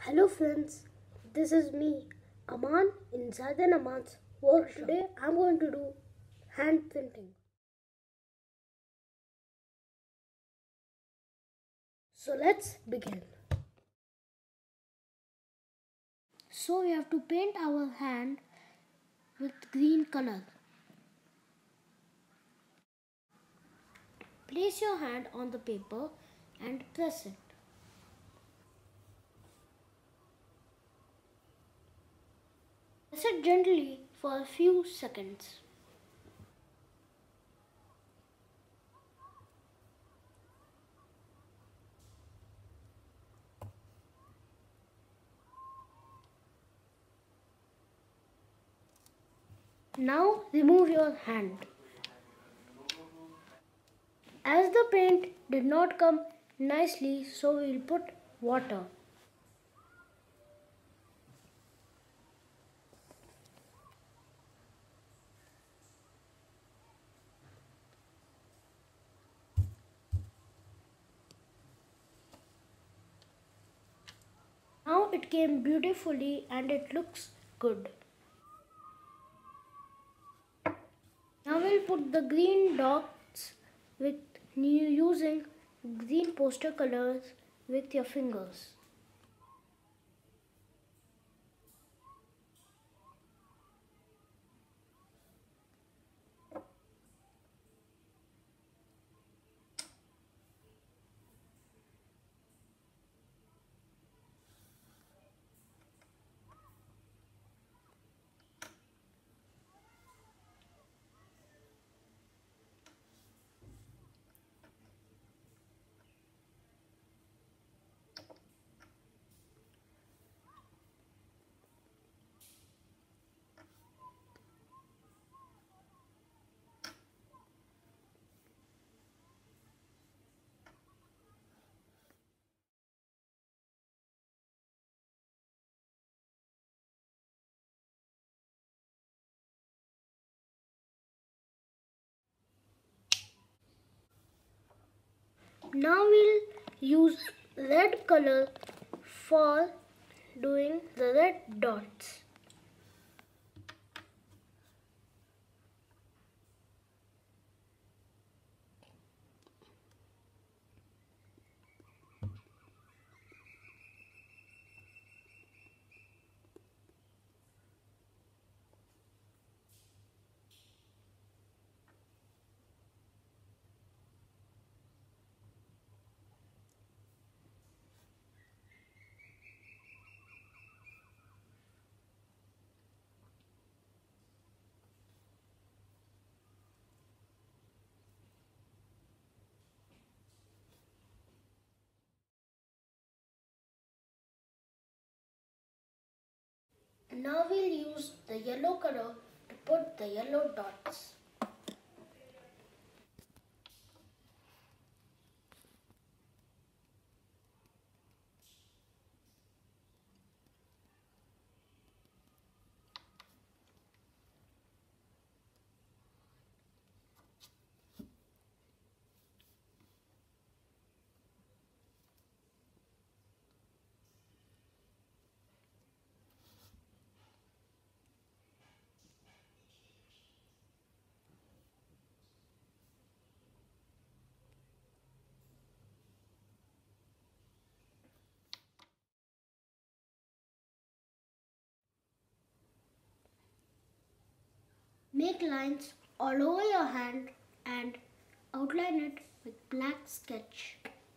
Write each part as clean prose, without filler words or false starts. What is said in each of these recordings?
Hello friends, this is me, Aman in Zaid Aman's workshop. Today I'm going to do hand painting. So let's begin. So we have to paint our hand with green color. Place your hand on the paper and press it. Press it gently for a few seconds. Now remove your hand. As the paint did not come nicely, so we will put water. Now it came beautifully and it looks good. Now we'll put the green dots with using green poster colors with your fingers. Now we'll use red color for doing the red dots. Now we'll use the yellow color to put the yellow dots. Make lines all over your hand and outline it with black sketch.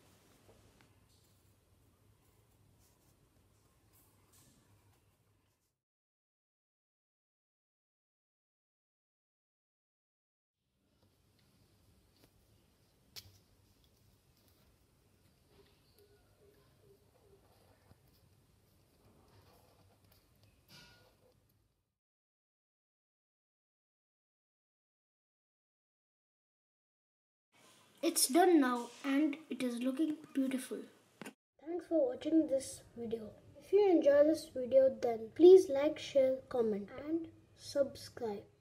It's done now and it is looking beautiful. Thanks for watching this video. If you enjoy this video then please like, share, comment and subscribe.